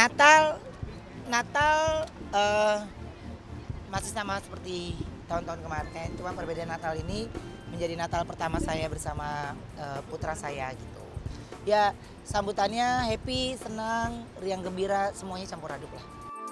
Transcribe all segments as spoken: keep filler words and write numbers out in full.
Natal, Natal uh, masih sama seperti tahun-tahun kemarin, cuma perbedaan Natal ini menjadi Natal pertama saya bersama uh, putra saya gitu. Ya sambutannya happy, senang, riang gembira, semuanya campur aduk lah.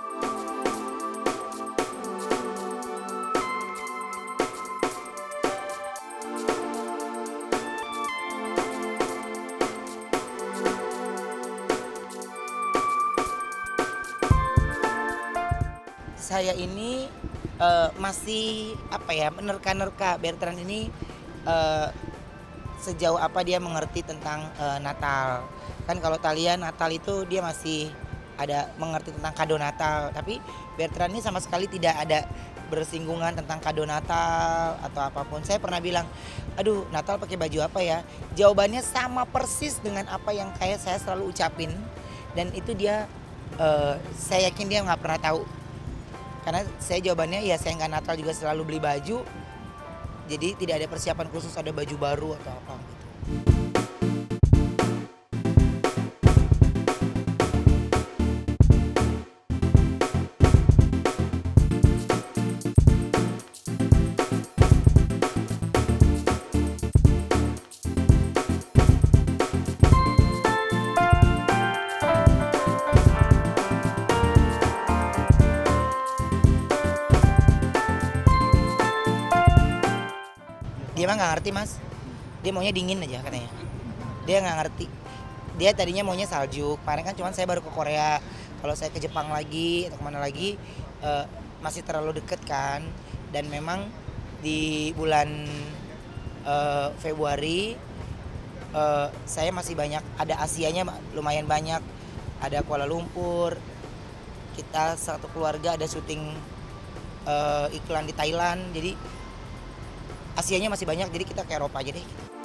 Saya ini uh, masih apa ya menerka-nerka Bertrand ini uh, sejauh apa dia mengerti tentang uh, Natal. Kan kalau Talia Natal itu dia masih ada mengerti tentang kado Natal, tapi Bertrand ini sama sekali tidak ada bersinggungan tentang kado Natal atau apapun. Saya pernah bilang, aduh Natal pakai baju apa ya? Jawabannya sama persis dengan apa yang kayak saya selalu ucapin, dan itu dia uh, saya yakin dia nggak pernah tahu. Karena saya jawabannya ya saya nggak Natal juga selalu beli baju, jadi tidak ada persiapan khusus ada baju baru atau apa gitu. Dia mah nggak ngerti mas, dia maunya dingin aja katanya, dia nggak ngerti. Dia tadinya maunya salju, kemarin kan cuman saya baru ke Korea, kalau saya ke Jepang lagi atau kemana lagi uh, masih terlalu deket kan. Dan memang di bulan uh, Februari uh, saya masih banyak, ada Asianya lumayan banyak, ada Kuala Lumpur, kita satu keluarga ada syuting uh, iklan di Thailand, jadi Asianya masih banyak, jadi kita ke Eropa aja deh.